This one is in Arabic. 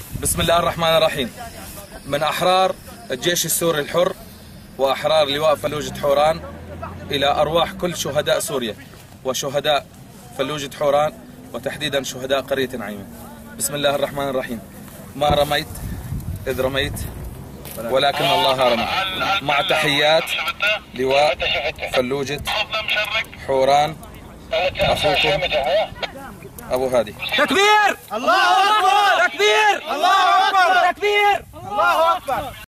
بسم الله الرحمن الرحيم. من أحرار الجيش السوري الحر وأحرار لواء فلوجة حوران إلى أرواح كل شهداء سوريا وشهداء فلوجة حوران وتحديدا شهداء قرية نعيمة. بسم الله الرحمن الرحيم. ما رميت إذ رميت ولكن الله رمى. مع تحيات لواء فلوجة حوران، أخوكم أبو هادي. تكبير! الله أكبر! تكبير! الله أكبر! تكبير! الله أكبر!